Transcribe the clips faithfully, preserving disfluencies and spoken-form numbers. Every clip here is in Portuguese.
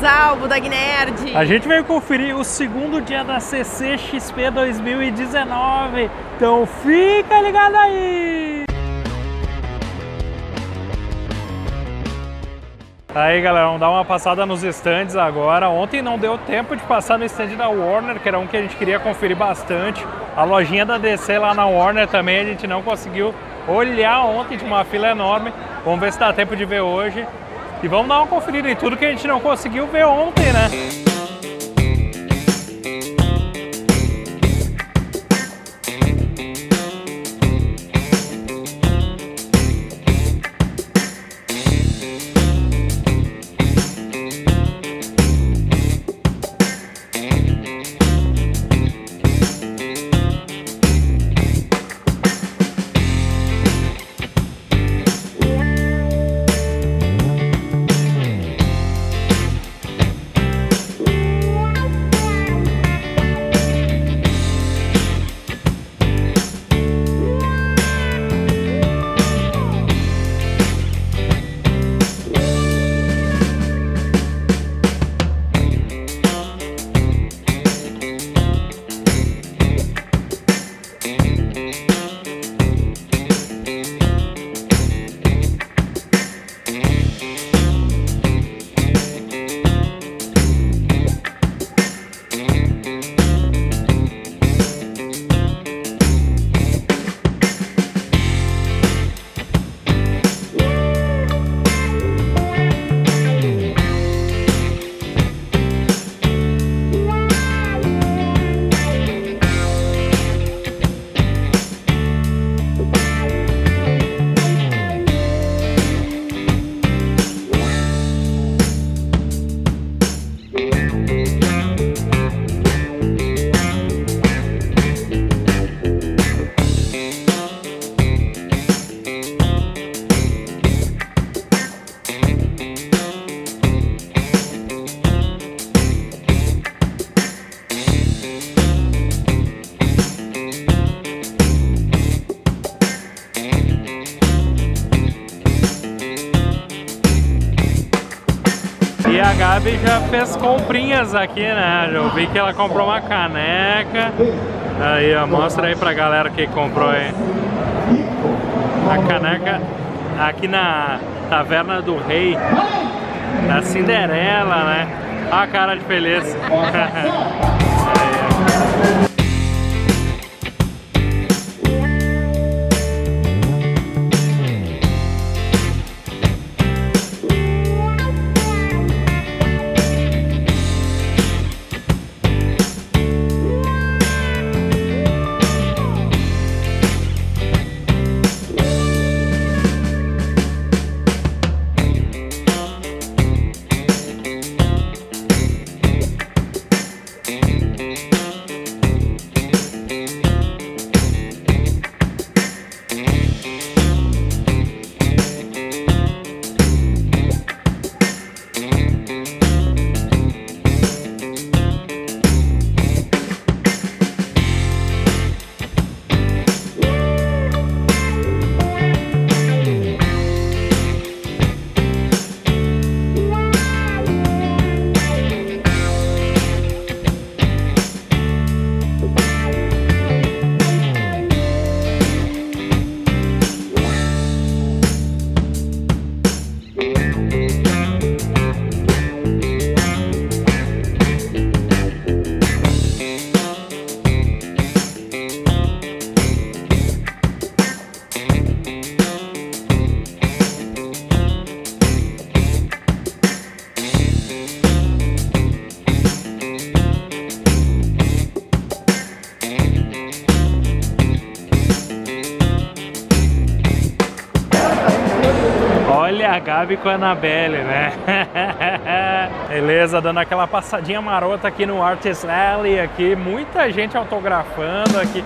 casal Budog Nerd. A gente veio conferir o segundo dia da C C X P dois mil e dezenove, então fica ligado aí! Aí galera, vamos dar uma passada nos stands agora. Ontem não deu tempo de passar no stand da Warner, que era um que a gente queria conferir bastante. A lojinha da D C lá na Warner também a gente não conseguiu olhar ontem, de uma fila enorme. Vamos ver se dá tempo de ver hoje. E vamos dar uma conferida em tudo que a gente não conseguiu ver ontem, né? E a Gabi já fez comprinhas aqui, né? Eu vi que ela comprou uma caneca. Aí, ó, mostra aí pra galera que comprou aí. A caneca aqui na Taverna do Rei, da Cinderela, né? Olha a cara de feliz. Olha a Gabi com a Annabelle, né? Beleza, dando aquela passadinha marota aqui no Artist Alley, aqui, muita gente autografando aqui.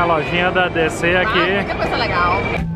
lojinha da D C aqui. Ah, muita coisa legal.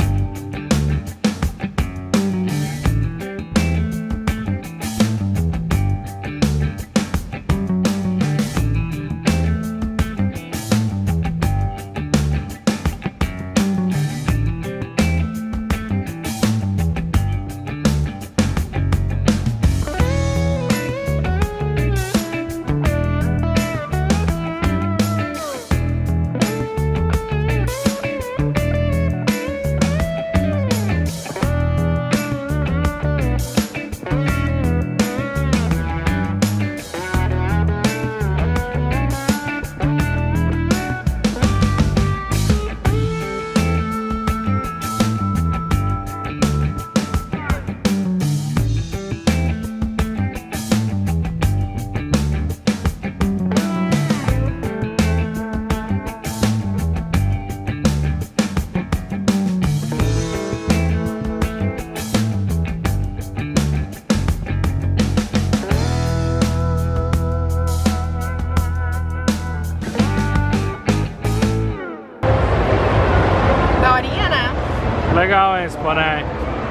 Legal, hein, esse boné.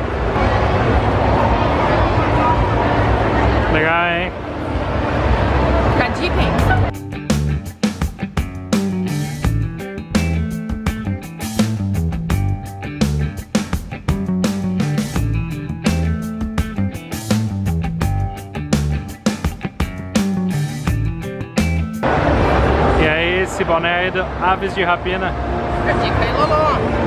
Legal, hein? Fica a dica, hein? E aí, esse boné aí do Aves de Rapina. Fica a dica aí, Lolo.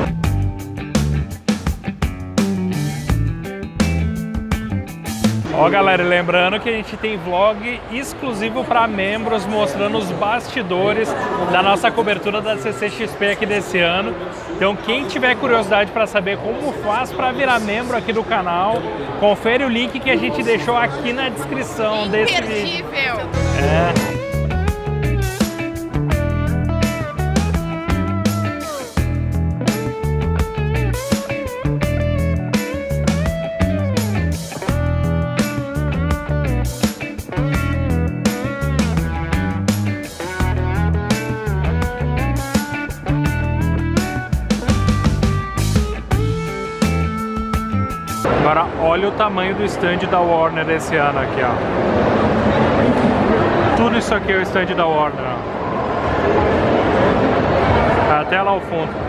Ó, galera, lembrando que a gente tem vlog exclusivo para membros mostrando os bastidores da nossa cobertura da C C X P aqui desse ano. Então, quem tiver curiosidade para saber como faz para virar membro aqui do canal, confere o link que a gente deixou aqui na descrição desse vídeo. Imperdível! É. Agora olha o tamanho do stand da Warner esse ano aqui, ó. Tudo isso aqui é o stand da Warner, ó. Até lá ao fundo.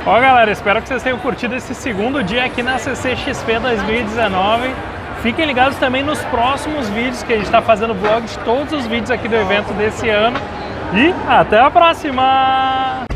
Ó, galera, espero que vocês tenham curtido esse segundo dia aqui na C C X P dois mil e dezenove. Fiquem ligados também nos próximos vídeos, que a gente está fazendo vlog de todos os vídeos aqui do evento desse ano. E até a próxima!